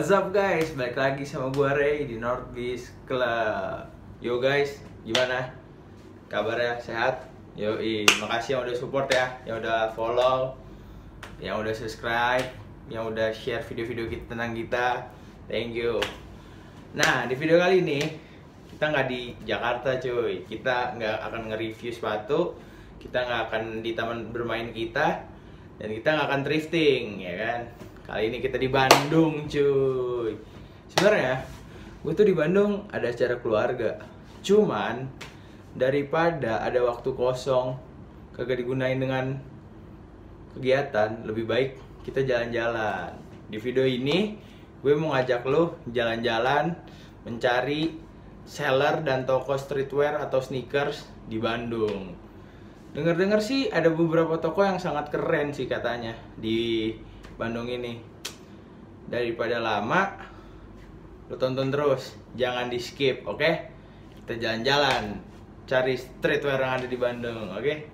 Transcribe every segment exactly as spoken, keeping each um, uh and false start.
What's up guys, balik lagi sama gue Ray di North Beach Club. Yo guys, gimana? Kabarnya sehat? Yoi, makasih yang udah support ya, yang udah follow, yang udah subscribe, yang udah share video-video kita tentang kita. Thank you. Nah, di video kali ini kita nggak di Jakarta cuy. Kita nggak akan nge-review sepatu, kita nggak akan di taman bermain kita, dan kita nggak akan thrifting, ya kan? Kali ini kita di Bandung cuy. Sebenarnya gue tuh di Bandung ada acara keluarga. Cuman daripada ada waktu kosong kagak digunain dengan kegiatan, lebih baik kita jalan-jalan. Di video ini gue mau ngajak lo jalan-jalan mencari seller dan toko streetwear atau sneakers di Bandung. Dengar-dengar sih ada beberapa toko yang sangat keren sih katanya di Bandung ini. Daripada lama, lo tonton terus, jangan di skip, oke? Okay? Kita jalan-jalan cari streetwear yang ada di Bandung, oke? Okay?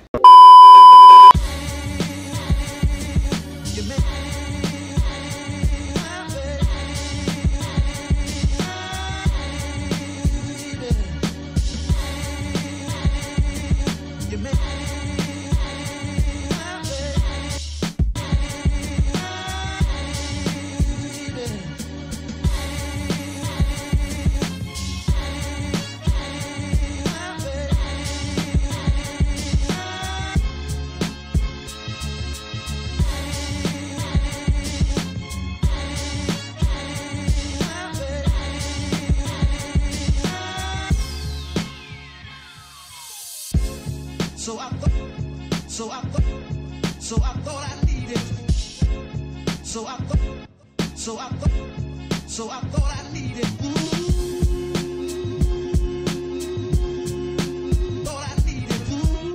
So I thought, so I thought, so I thought I needed. So I thought, so I thought, so I thought I needed. Ooh. Thought I needed. Ooh.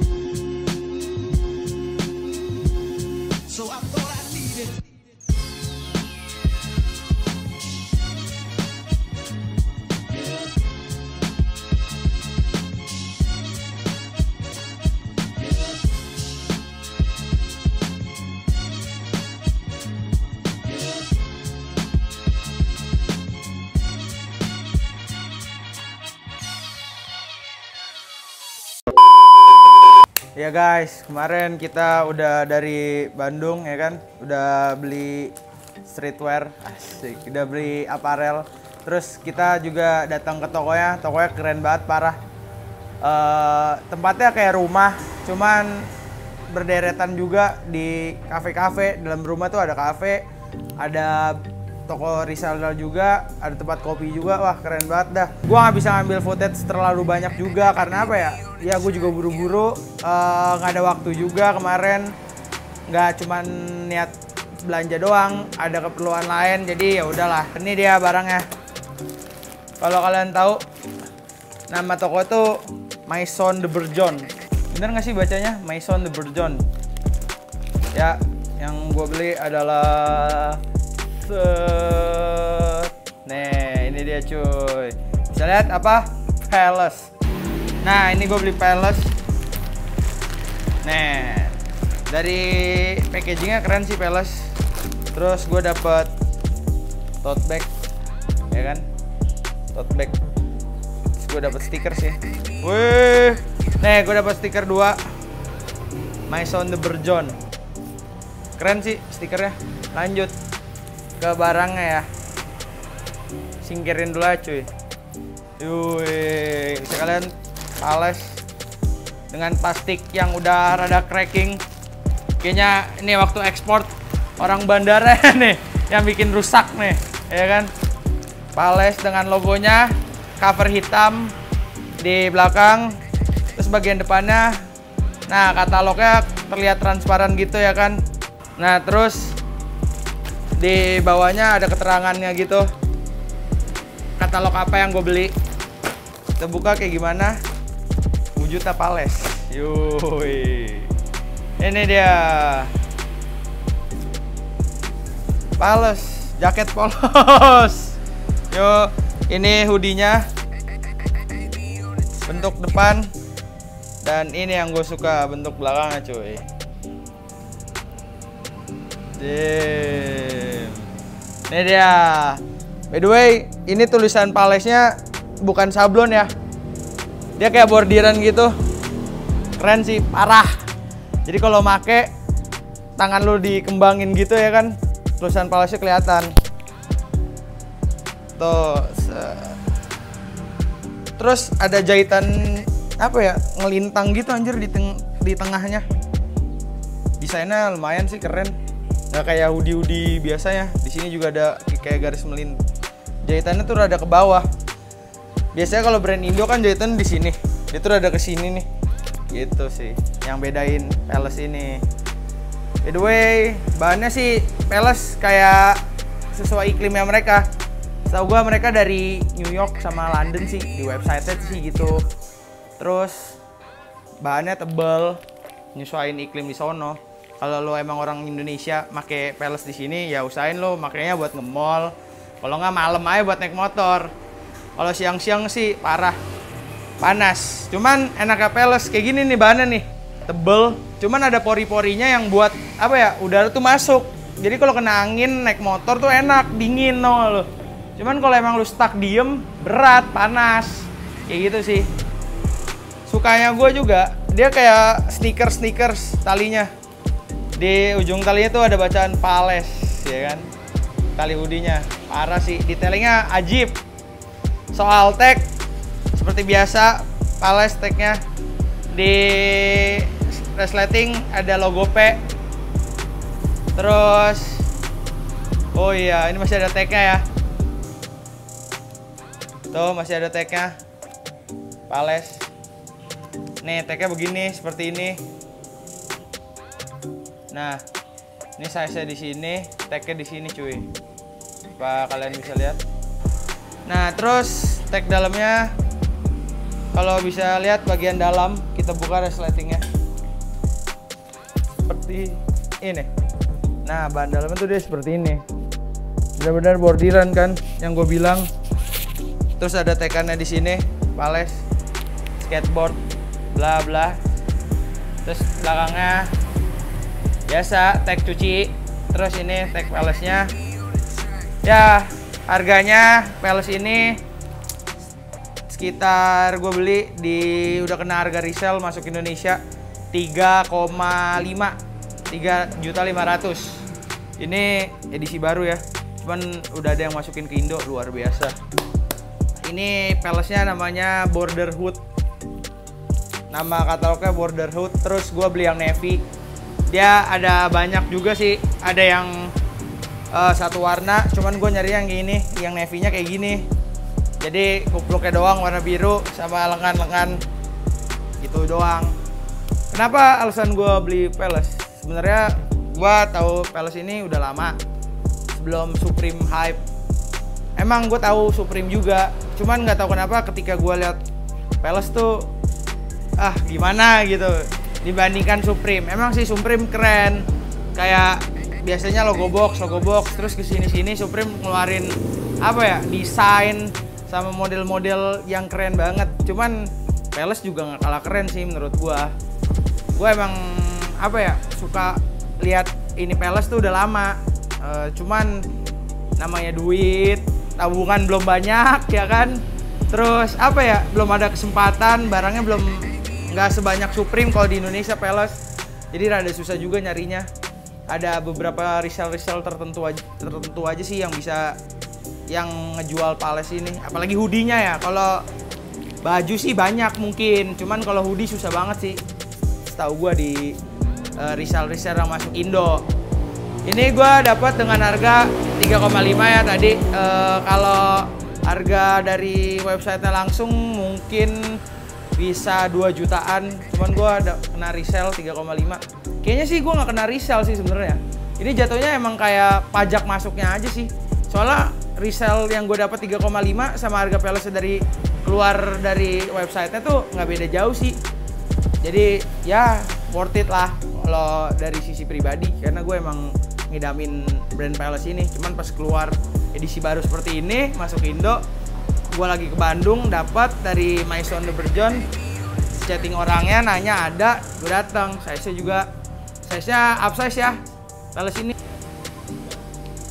So I thought I needed. Ya guys, kemarin kita udah dari Bandung ya kan, udah beli streetwear, asik, udah beli aparel. Terus kita juga datang ke tokonya, tokonya keren banget parah. Uh, tempatnya kayak rumah, cuman berderetan juga di kafe-kafe. Dalam rumah tuh ada kafe, ada toko reseller juga, ada tempat kopi juga. Wah keren banget dah. Gua nggak bisa ngambil footage terlalu banyak juga karena apa ya? Ya gue juga buru-buru, nggak uh, ada waktu juga kemarin. Nggak cuman niat belanja doang, ada keperluan lain. Jadi ya udahlah. Ini dia barangnya. Kalau kalian tahu, nama toko itu Maison de Bourgeon. Bener nggak sih bacanya? Maison de Bourgeon. Ya, yang gue beli adalah nih, ini dia cuy. Bisa lihat apa? Palace. Nah, ini gue beli Palace. Nih, dari packagingnya keren sih Palace. Terus gue dapet tote bag, ya kan? Tote bag. Terus gue dapet stiker sih. Wih, nih gue dapet stiker dua. Maison de Bourgeon. Keren sih stikernya. Lanjut ke barangnya ya. Singkirin dulu aja cuy. Yuih, sekalian Palace dengan plastik yang udah rada cracking. Kayaknya ini waktu ekspor orang bandara nih yang bikin rusak nih, ya kan? Palace dengan logonya, cover hitam di belakang, terus bagian depannya, nah katalognya terlihat transparan gitu ya kan? Nah terus di bawahnya ada keterangannya gitu, katalog apa yang gue beli. Kita buka kayak gimana? Wujudnya Palace. Yuhui. Ini dia Palace, jaket polos. Yo, ini hoodie-nya. Bentuk depan. Dan ini yang gue suka, bentuk belakangnya cuy. Damn. Ini dia. By the way, ini tulisan Palace-nya bukan sablon ya. Dia kayak bordiran gitu. Keren sih, parah. Jadi kalau make tangan lu dikembangin gitu ya kan, tulisan Palace-nya kelihatan. Tuh. Terus ada jahitan apa ya? Ngelintang gitu anjir di teng di tengahnya. Desainnya lumayan sih, keren. Nggak kayak hoodie-hoodie biasanya. Di sini juga ada kayak garis melintang. Jahitannya tuh rada ke bawah. Biasanya kalau brand Indo kan jahitan di sini. Dia tuh rada ke sini nih. Gitu sih yang bedain Palace ini. By the way, bahannya sih Palace kayak sesuai iklimnya mereka. Setahu gua mereka dari New York sama London sih, di website-nya sih gitu. Terus bahannya tebal, nyesuaiin iklim di sono. Kalau lo emang orang Indonesia make Palace di sini, ya usahain lo makanya buat nge-mall. Kalau nggak malam aja buat naik motor. Kalau siang-siang sih parah, panas. Cuman enaknya Palace kayak gini nih bahannya nih, tebel. Cuman ada pori-porinya yang buat apa ya, udara tuh masuk. Jadi kalau kena angin naik motor tuh enak, dingin no lo. Cuman kalau emang lu stuck diem, berat, panas, kayak gitu sih. Sukanya gue juga, dia kayak stiker-stickers talinya. Di ujung talinya tuh ada bacaan Palace, ya kan? Tali hoodie-nya, parah sih, detailingnya ajib. Soal tag, seperti biasa, Palace tagnya di resleting ada logo P. Terus, oh iya, ini masih ada tagnya ya. Tuh masih ada tagnya, Palace. Nih tagnya begini, seperti ini. Nah, ini size-nya di sini, tagnya di sini cuy. Apa kalian bisa lihat? Nah, terus tag dalamnya, kalau bisa lihat bagian dalam, kita buka resletingnya. Seperti ini. Nah, bahan dalamnya tuh dia seperti ini. Benar-benar bordiran kan, yang gue bilang. Terus ada tekannya di sini, Palace, skateboard, bla bla. Terus belakangnya biasa tag cuci. Terus ini tag Palace-nya. Ya, harganya Palace ini sekitar gue beli di udah kena harga resell masuk Indonesia tiga koma lima, tiga juta lima ratus. Ini edisi baru ya. Cuman udah ada yang masukin ke Indo, luar biasa. Ini Palace-nya namanya Borderhood. Nama katalognya Borderhood. Terus gue beli yang navy. Dia ada banyak juga sih. Ada yang uh, satu warna. Cuman gue nyari yang gini. Yang navy-nya kayak gini. Jadi kupluknya doang warna biru sama lengan-lengan. Gitu doang. Kenapa alasan gue beli Palace? Sebenarnya gue tahu Palace ini udah lama. Sebelum Supreme hype. Emang gue tahu Supreme juga. Cuman nggak tahu kenapa ketika gue lihat Palace tuh ah gimana gitu dibandingkan Supreme. Emang sih Supreme keren, kayak biasanya logo box, logo box. Terus kesini-sini Supreme ngeluarin apa ya, desain sama model-model yang keren banget. Cuman Palace juga nggak kalah keren sih menurut gue. Gue emang apa ya, suka lihat ini Palace tuh udah lama. Uh, cuman namanya duit, tabungan belum banyak ya kan. Terus apa ya, belum ada kesempatan, barangnya belum nggak sebanyak Supreme kalau di Indonesia Palace. Jadi rada susah juga nyarinya. Ada beberapa resell-resell tertentu aja, tertentu aja sih yang bisa yang ngejual Palace ini. Apalagi hoodie-nya ya. Kalau baju sih banyak mungkin, cuman kalau hoodie susah banget sih. Setahu gua di uh, resell-resell yang masuk Indo. Ini gue dapat dengan harga tiga koma lima ya tadi. E, kalau harga dari website-nya langsung mungkin bisa dua jutaan. Cuman gue ada kena resell tiga koma lima. Kayaknya sih gue nggak kena resell sih sebenarnya. Ini jatuhnya emang kayak pajak masuknya aja sih. Soalnya resell yang gue dapat tiga koma lima sama harga Palace dari keluar dari website-nya tuh nggak beda jauh sih. Jadi ya worth it lah kalau dari sisi pribadi, karena gue emang ngidamin brand Palace ini. Cuman pas keluar edisi baru seperti ini masuk Indo, gue lagi ke Bandung dapat dari Maison de Bourgogne, chatting orangnya nanya ada, gue datang. Size-nya juga size-nya upsize ya Palace ini.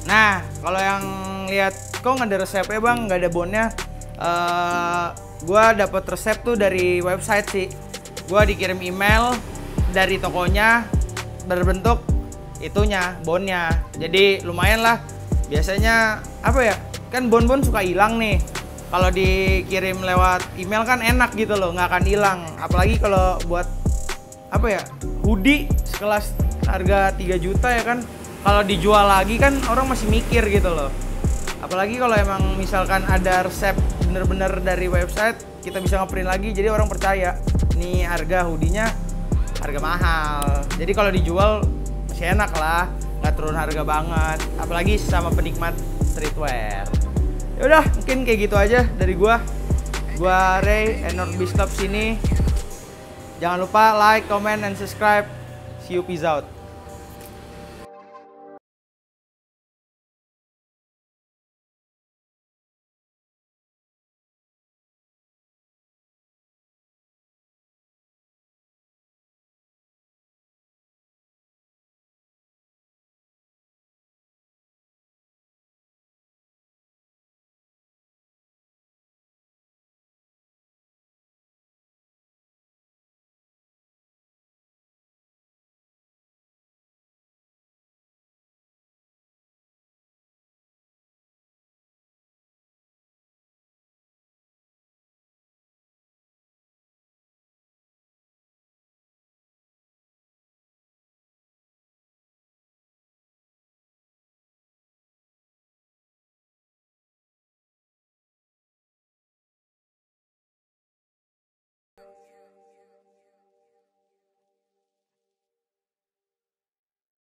Nah, kalau yang lihat kok nggak ada resepnya bang, nggak ada bonnya, uh, gue dapet resep tuh dari website sih. Gue dikirim email dari tokonya berbentuk itunya, bonnya. Jadi lumayan lah. Biasanya apa ya? Kan bon-bon suka hilang nih. Kalau dikirim lewat email kan enak gitu loh, nggak akan hilang. Apalagi kalau buat apa ya? Hoodie sekelas harga tiga juta ya kan. Kalau dijual lagi kan orang masih mikir gitu loh. Apalagi kalau emang misalkan ada resep bener-bener dari website, kita bisa ngeprint lagi, jadi orang percaya nih harga hoodie-nya harga mahal. Jadi kalau dijual masih enak lah, nggak turun harga banget. Apalagi sama penikmat streetwear. Yaudah, mungkin kayak gitu aja dari gua. Gua Ray, North Beach Club sini. Jangan lupa like, comment, and subscribe. See you, peace out.